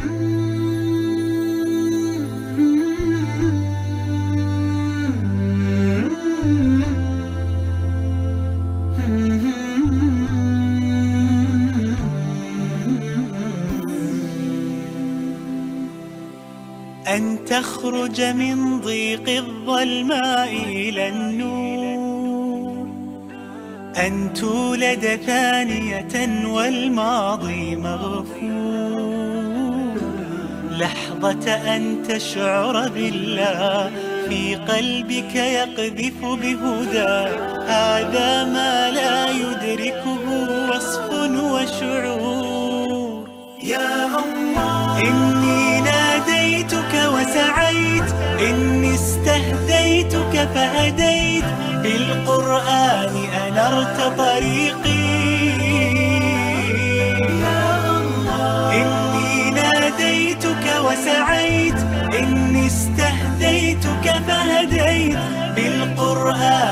أن تخرج من ضيق الظلماء إلى النور، أن تولد ثانية والماضي مغفور، لحظة أن تشعر بالله في قلبك يقذف بهدى، هذا ما لا يدركه وصف وشعور. يا الله إني ناديتك وسعيت، إني استهديتك فهديت، بالقرآن أنرت طريقي. يا الله إني ناديتك وسعيت، إني استهديتك فهديت، بالقرآن